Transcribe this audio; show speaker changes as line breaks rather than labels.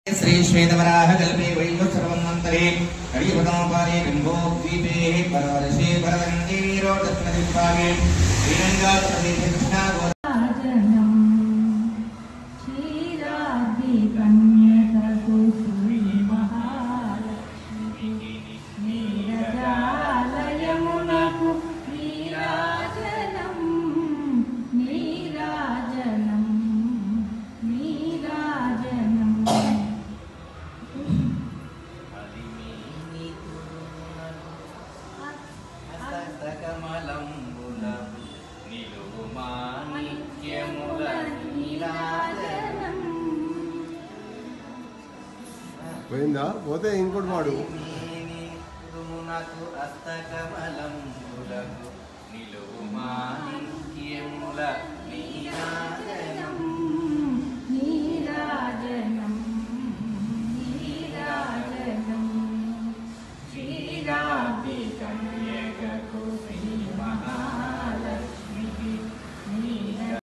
श्री श्वेतवराह कल्पे वैवस्वरवन्वन्तरे कलियुगोपारे गंगोद्वीपे परवर्षे परवन्दीरो दक्षिणदिक्पागे श्रीरङ्गाप्रदेशे कृष्णागोदाजनं क्षीराब्धि कन्यकसु श्रीमहालक्ष्मी नीरजालयमुनकु नीराजनं नीराजनं नीराजनं
పోయిందా పోతే ఇంకోటి వాడు
నిలువు మాణిక్యముల నీరాజనం